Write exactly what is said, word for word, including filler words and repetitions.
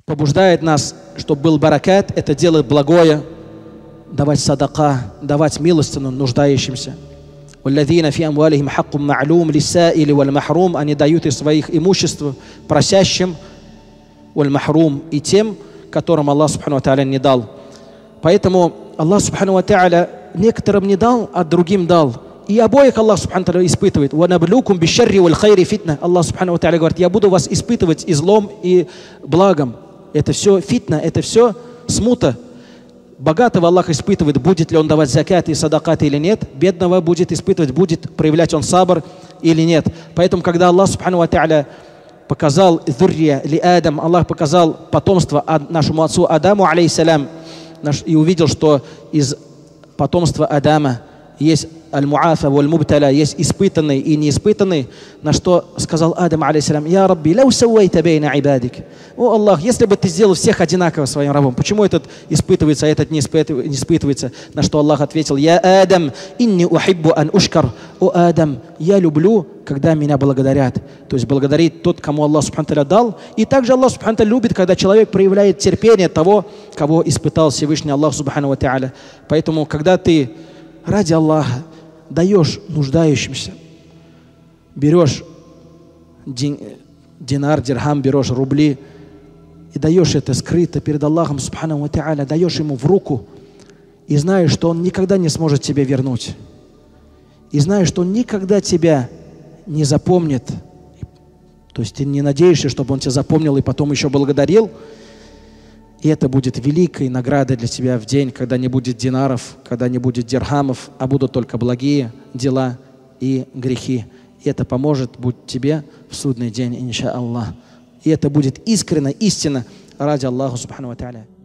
побуждает нас, чтобы был баракат, это делать благое, давать садака, давать милостину нуждающимся. وَالَّذِينَ فِي أَمْوَالِهِمْ حَقٌّ مَعْلُومٌ لِلسَّائِلِ وَالْمَحْرُومِ. Они дают из своих имуществ просящим, валь-махрум, и тем, которым Аллах Субхану ва Тааля не дал. Поэтому Аллах Субхану ва Тааля некоторым не дал, а другим дал. И обоих Аллах Субхану ва Тааля испытывает. وَنَبْلُوكُمْ بِالشَّرِّ وَالْخَيْرِ фитна. Аллах Субхану ва Тааля говорит: я буду вас испытывать и злом, и благом. Это все фитна, это все смута. Богатого Аллах испытывает, будет ли он давать закат и садакат или нет. Бедного будет испытывать, будет проявлять он сабр или нет. Поэтому, когда Аллах Субхану ва Тааля показал зуррия ли Адам, Аллах показал потомство нашему отцу Адаму, алейхиссалям, и увидел, что из потомства Адама есть аль-муафа валь-мубталя, есть испытанный и неиспытанный, на что сказал Адам, алейхиссалям: «Я Рабби, лау сауайта бейна ибадик». О Аллах, если бы ты сделал всех одинаково своим рабом, почему этот испытывается, а этот не испытывается? На что Аллах ответил: «Я Адам, инни ухиббу ан ушкар». О Адам, я люблю, когда меня благодарят. То есть благодарит тот, кому Аллах Субхану ва Тааля дал. И также Аллах Субхану ва Тааля любит, когда человек проявляет терпение того, кого испытал Всевышний Аллах Субхану ва Тааля. Поэтому, когда ты ради Аллаха даешь нуждающимся, берешь дин, динар, дирхам, берешь рубли и даешь это скрыто перед Аллахом Субхану ва Тааля, даешь ему в руку и знаешь, что он никогда не сможет тебе вернуть. И знаешь, что он никогда тебя не запомнит. То есть ты не надеешься, чтобы он тебя запомнил и потом еще благодарил. И это будет великой наградой для тебя в день, когда не будет динаров, когда не будет дирхамов, а будут только благие дела и грехи. И это поможет будет тебе в судный день, иншаллах. И это будет искренне, истинно ради Аллаха Субхану ва Тааля.